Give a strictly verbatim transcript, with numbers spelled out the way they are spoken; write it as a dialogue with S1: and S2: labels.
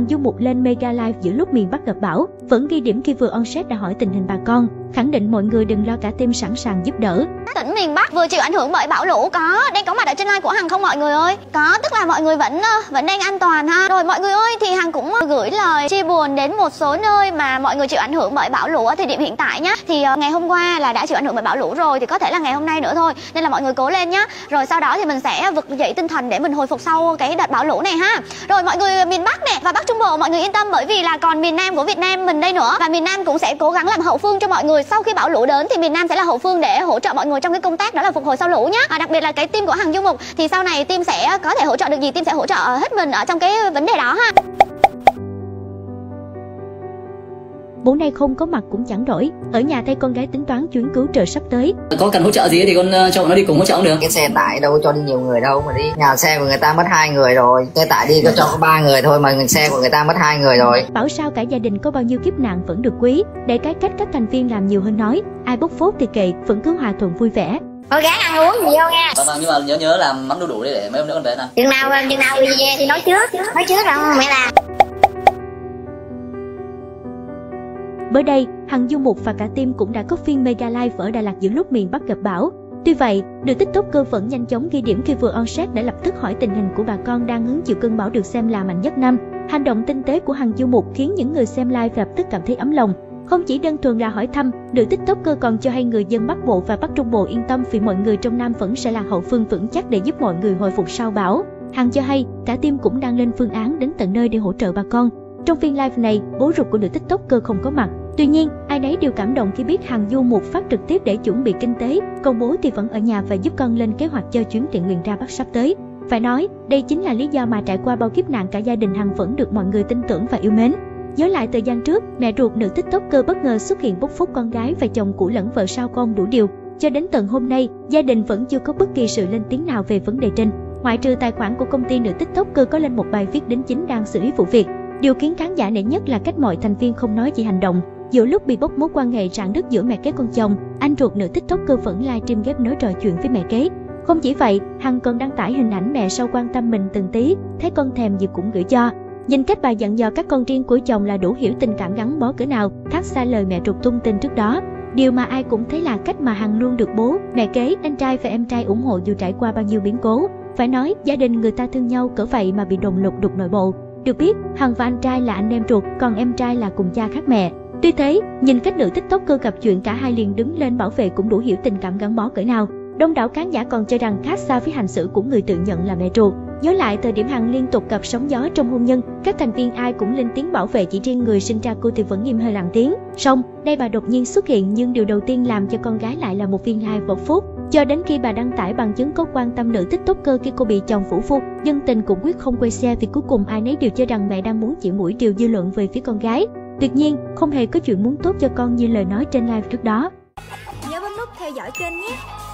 S1: Du Mục lên mega live giữa lúc miền Bắc gặp bão, vẫn ghi điểm khi vừa on set đã hỏi tình hình bà con, khẳng định mọi người đừng lo cả team sẵn sàng giúp đỡ.
S2: Tỉnh miền Bắc vừa chịu ảnh hưởng bởi bão lũ có đang có mặt ở trên live của Hằng không mọi người ơi? Có, tức là mọi người vẫn vẫn đang an toàn ha. Rồi mọi người ơi, thì Hằng cũng gửi lời chia buồn đến một số nơi mà mọi người chịu ảnh hưởng bởi bão lũ ở thời điểm hiện tại nhá. Thì uh, ngày hôm qua là đã chịu ảnh hưởng bởi bão lũ rồi, thì có thể là ngày hôm nay nữa thôi. Nên là mọi người cố lên nhá. Rồi sau đó thì mình sẽ vực dậy tinh thần để mình hồi phục sau cái đợt bão lũ này ha. Rồi mọi người miền Bắc này và Bắc Trung Bộ mọi người yên tâm, bởi vì là còn miền Nam của Việt Nam mình đây nữa, và miền Nam cũng sẽ cố gắng làm hậu phương cho mọi người. Sau khi bão lũ đến thì miền Nam sẽ là hậu phương để hỗ trợ mọi người trong cái công tác đó là phục hồi sau lũ nhá. À, đặc biệt là cái team của Hằng Du Mục thì sau này team sẽ có thể hỗ trợ được gì, team sẽ hỗ trợ hết mình ở trong cái vấn đề đó ha.
S1: Bố này không có mặt cũng chẳng đổi, ở nhà thay con gái tính toán chuyến cứu trợ sắp tới.
S3: Có cần hỗ trợ gì thì con cho nó đi cùng hỗ trợ cũng được.
S4: Cái xe tải đâu có cho đi nhiều người đâu mà đi. Nhà xe của người ta mất hai người rồi, xe tải đi có cho có ba người thôi mà xe của người ta mất hai người rồi.
S1: Bảo sao cả gia đình có bao nhiêu kiếp nạn vẫn được quý, để cái cách các thành viên làm nhiều hơn nói, ai bốc phốt thì kệ, vẫn cứ hòa thuận vui vẻ.
S2: Cố gắng ăn uống nhiều nha.
S3: Vâng, nhưng mà nhớ nhớ làm mắm đu đủ đi để mấy hôm nữa con về nè.
S2: Chừng nào chừng nào đi về thì nói trước, nói trước rồi mẹ làm.
S1: Mới đây, Hằng Du Mục và cả team cũng đã có phiên mega live ở Đà Lạt giữa lúc miền Bắc gặp bão. Tuy vậy, nữ tiktoker vẫn nhanh chóng ghi điểm khi vừa on set để lập tức hỏi tình hình của bà con đang hứng chịu cơn bão được xem là mạnh nhất năm. Hành động tinh tế của Hằng Du Mục khiến những người xem live lập tức cảm thấy ấm lòng. Không chỉ đơn thuần là hỏi thăm, nữ tiktoker còn cho hay người dân Bắc Bộ và Bắc Trung Bộ yên tâm vì mọi người trong Nam vẫn sẽ là hậu phương vững chắc để giúp mọi người hồi phục sau bão. Hằng cho hay, cả team cũng đang lên phương án đến tận nơi để hỗ trợ bà con. Trong phiên live này, bố ruột của nữ tiktoker không có mặt. Tuy nhiên, ai nấy đều cảm động khi biết Hằng Du Mục phát trực tiếp để chuẩn bị kinh tế, còn bố thì vẫn ở nhà và giúp con lên kế hoạch cho chuyến thiện nguyện ra Bắc sắp tới. Phải nói, đây chính là lý do mà trải qua bao kiếp nạn cả gia đình Hằng vẫn được mọi người tin tưởng và yêu mến. Nhớ lại thời gian trước, mẹ ruột nữ tiktoker bất ngờ xuất hiện bốc phốt con gái và chồng cũ lẫn vợ sau con đủ điều. Cho đến tận hôm nay, gia đình vẫn chưa có bất kỳ sự lên tiếng nào về vấn đề trên. Ngoại trừ tài khoản của công ty nữ tiktoker có lên một bài viết đính chính đang xử lý vụ việc. Điều khiến khán giả nể nhất là cách mọi thành viên không nói chỉ hành động. Giữa lúc bị bóc mối quan hệ rạn nứt giữa mẹ kế con chồng, anh ruột nữ tiktoker vẫn livestream ghép nối trò chuyện với mẹ kế. Không chỉ vậy, Hằng còn đăng tải hình ảnh mẹ sau quan tâm mình từng tí, thấy con thèm gì cũng gửi cho. Nhìn cách bà dặn dò các con riêng của chồng là đủ hiểu tình cảm gắn bó cỡ nào, khác xa lời mẹ ruột tung tin trước đó. Điều mà ai cũng thấy là cách mà Hằng luôn được bố, mẹ kế, anh trai và em trai ủng hộ dù trải qua bao nhiêu biến cố. Phải nói, gia đình người ta thương nhau cỡ vậy mà bị đồn lục đục nội bộ. Được biết, Hằng và anh trai là anh em ruột, còn em trai là cùng cha khác mẹ. Tuy thế, nhìn cách nữ tiktoker gặp chuyện cả hai liền đứng lên bảo vệ cũng đủ hiểu tình cảm gắn bó cỡ nào. Đông đảo khán giả còn cho rằng khác xa với hành xử của người tự nhận là mẹ ruột. Nhớ lại thời điểm Hằng liên tục gặp sóng gió trong hôn nhân, các thành viên ai cũng lên tiếng bảo vệ, chỉ riêng người sinh ra cô thì vẫn im hơi lặng tiếng. Song, đây bà đột nhiên xuất hiện nhưng điều đầu tiên làm cho con gái lại là một viên live bộc phốt. Cho đến khi bà đăng tải bằng chứng có quan tâm nữ tiktoker khi cô bị chồng phủ phu, dân tình cũng quyết không quay xe vì cuối cùng ai nấy đều cho rằng mẹ đang muốn chỉ mũi điều dư luận về phía con gái. Tuyệt nhiên, không hề có chuyện muốn tốt cho con như lời nói trên live trước đó.
S5: Nhớ bấm nút theo dõi kênh nhé.